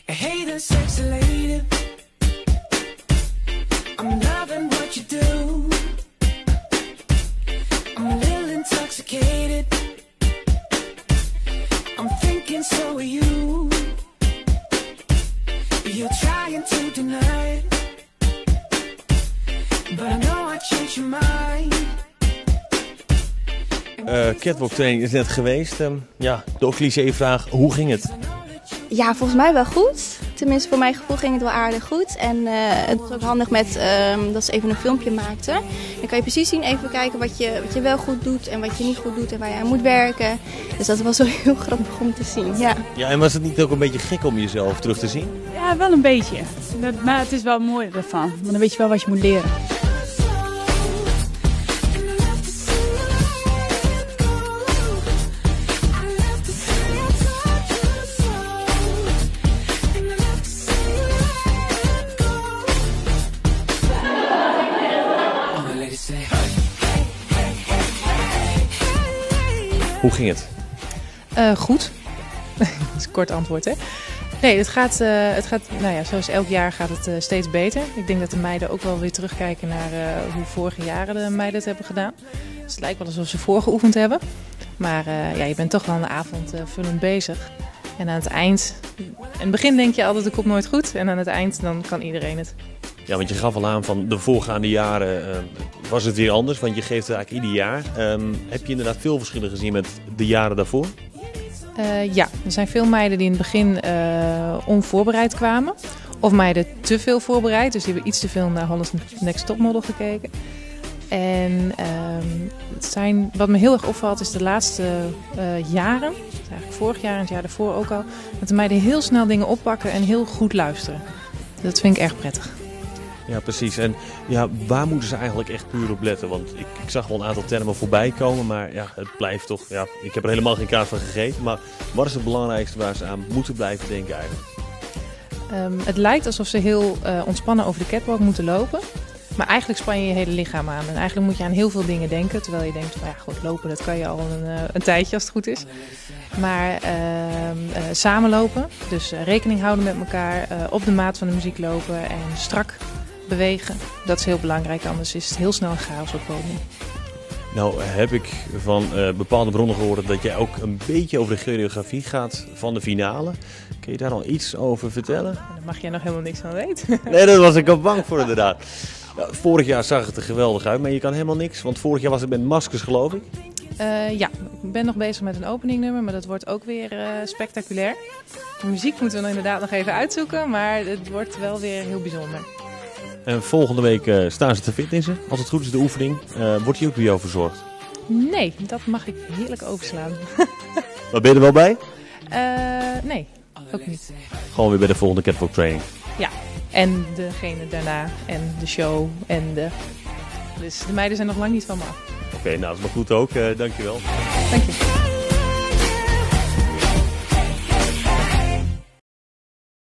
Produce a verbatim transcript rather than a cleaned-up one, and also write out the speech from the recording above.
Hey there, sexy lady. I'm loving what you do. I'm a little intoxicated. I'm thinking so are you. You're trying to deny it, but I know I changed your mind. Uh, catwalk training is net geweest. Uh, ja, de cliché-vraag, hoe ging het? Ja, volgens mij wel goed. Tenminste, voor mijn gevoel ging het wel aardig goed. En uh, het was ook handig met, uh, dat ze even een filmpje maakten. Dan kan je precies zien, even kijken wat je, wat je wel goed doet en wat je niet goed doet en waar je aan moet werken. Dus dat was wel heel grappig om te zien, ja. Ja, en was het niet ook een beetje gek om jezelf terug te zien? Ja, wel een beetje. Dat, maar het is wel mooi ervan. Want dan weet je wel wat je moet leren. Hoe ging het? Uh, goed. Dat is een kort antwoord, hè? Nee, het gaat, uh, het gaat nou ja, zoals elk jaar gaat het uh, steeds beter. Ik denk dat de meiden ook wel weer terugkijken naar uh, hoe vorige jaren de meiden het hebben gedaan. Dus het lijkt wel alsof ze voorgeoefend hebben. Maar uh, ja, je bent toch wel een avond uh, vullend bezig. En aan het eind, in het begin denk je altijd, het komt nooit goed. En aan het eind, dan kan iedereen het. Ja, want je gaf al aan van de voorgaande jaren uh, was het weer anders. Want je geeft het eigenlijk ieder jaar. Um, heb je inderdaad veel verschillen gezien met de jaren daarvoor? Uh, ja, er zijn veel meiden die in het begin uh, onvoorbereid kwamen. Of meiden te veel voorbereid. Dus die hebben iets te veel naar Holland's Next Topmodel gekeken. En uh, het zijn, wat me heel erg opvalt is de laatste uh, jaren, dus eigenlijk vorig jaar en het jaar daarvoor ook al, dat de meiden heel snel dingen oppakken en heel goed luisteren. Dat vind ik erg prettig. Ja, precies. En ja, waar moeten ze eigenlijk echt puur op letten? Want ik, ik zag wel een aantal termen voorbij komen, maar ja, het blijft toch... Ja, ik heb er helemaal geen kaart van gegeten, maar wat is het belangrijkste waar ze aan moeten blijven denken eigenlijk? Um, het lijkt alsof ze heel uh, ontspannen over de catwalk moeten lopen. Maar eigenlijk span je je hele lichaam aan. En eigenlijk moet je aan heel veel dingen denken. Terwijl je denkt, van, ja, goed, lopen dat kan je al een, uh, een tijdje als het goed is. Maar uh, uh, samenlopen, dus uh, rekening houden met elkaar, uh, op de maat van de muziek lopen en strak bewegen. Dat is heel belangrijk, anders is het heel snel een chaos op het podium. Nou heb ik van uh, bepaalde bronnen gehoord dat jij ook een beetje over de choreografie gaat van de finale. Kun je daar al iets over vertellen? Daar mag jij nog helemaal niks van weten. Nee, daar was ik al bang voor inderdaad. Nou, vorig jaar zag het er geweldig uit, maar je kan helemaal niks. Want vorig jaar was het met maskers, geloof ik. Uh, ja, ik ben nog bezig met een openingnummer, maar dat wordt ook weer uh, spectaculair. De muziek moeten we inderdaad nog even uitzoeken, maar het wordt wel weer heel bijzonder. En volgende week uh, staan ze te fitnessen. Als het goed is, de oefening. Uh, wordt die ook door jou verzorgd? Nee, dat mag ik heerlijk overslaan. Maar ben je er wel bij? Uh, nee, ook niet. Gewoon weer bij de volgende catwalk training? Ja, en degene daarna en de show en de... Dus de meiden zijn nog lang niet van me af. Oké, okay, nou dat is maar goed ook. Uh, dankjewel. Dank je.